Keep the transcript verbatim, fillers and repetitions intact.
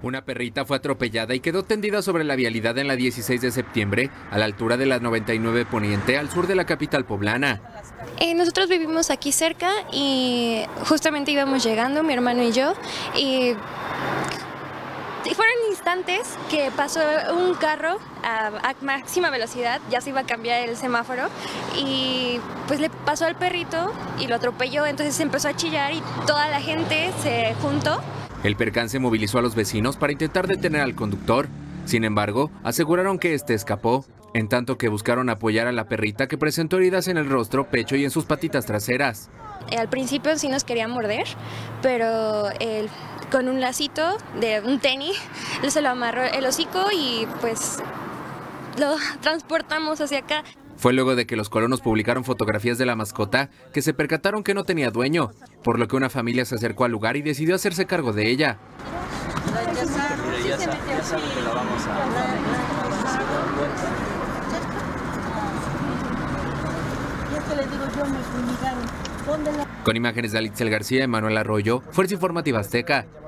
Una perrita fue atropellada y quedó tendida sobre la vialidad en la dieciséis de septiembre, a la altura de la noventa y nueve Poniente, al sur de la capital poblana. Eh, nosotros vivimos aquí cerca y justamente íbamos llegando, mi hermano y yo, y fueron instantes que pasó un carro a, a máxima velocidad, ya se iba a cambiar el semáforo, y pues le pasó al perrito y lo atropelló, entonces empezó a chillar y toda la gente se juntó. El percance movilizó a los vecinos para intentar detener al conductor. Sin embargo, aseguraron que este escapó, en tanto que buscaron apoyar a la perrita, que presentó heridas en el rostro, pecho y en sus patitas traseras. Eh, al principio sí nos quería morder, pero él, con un lacito de un tenis, él se lo amarró el hocico y pues lo transportamos hacia acá. Fue luego de que los colonos publicaron fotografías de la mascota que se percataron que no tenía dueño, por lo que una familia se acercó al lugar y decidió hacerse cargo de ella. Con imágenes de Alitzel García y Manuel Arroyo, Fuerza Informativa Azteca.